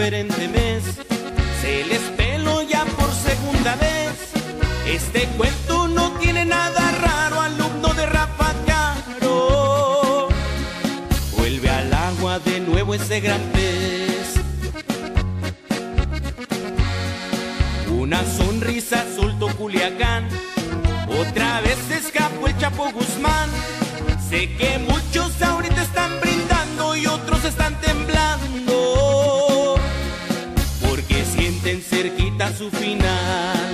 diferente mes. Se les peló ya por segunda vez. Este cuento no tiene nada raro, alumno de Rafa Caro. Vuelve al agua de nuevo ese gran pez. Una sonrisa soltó Culiacán, otra vez se escapó el Chapo Guzmán. Sé que muchos ahorita están brindando y otros están temblando, porque sienten cerquita su final.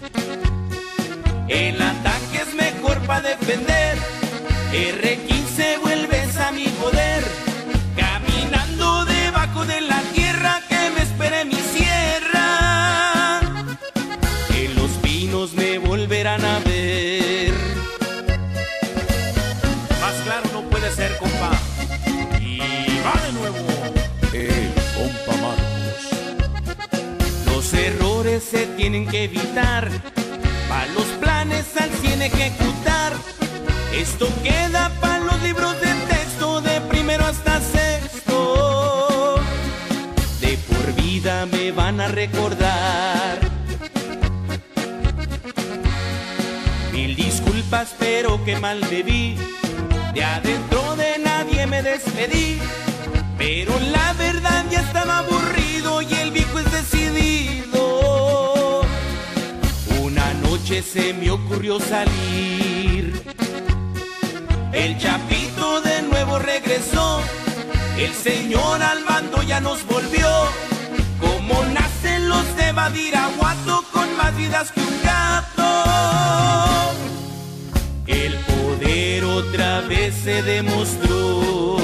El ataque es mejor para defender. R15 vuelves a mi poder, caminando debajo de la tierra que me espere mi sierra. En los pinos me volverán a ver. Más claro no puede ser, compa. Y va de nuevo el compa Marcos. Los errores se tienen que evitar, pa' los planes al 100 ejecutar. Esto queda pa' los libros de texto de primero hasta sexto. De por vida me van a recordar. Mil disculpas, pero qué mal me vi. De adentro de nadie me despedí, pero la verdad ya estaba aburrido y el viejo es decidido. Una noche se me ocurrió salir. El Chapito de nuevo regresó. El señor al mando ya nos volvió. Como nacen los de Badiraguato, con más vidas que un gato. El poder otra vez se demostró.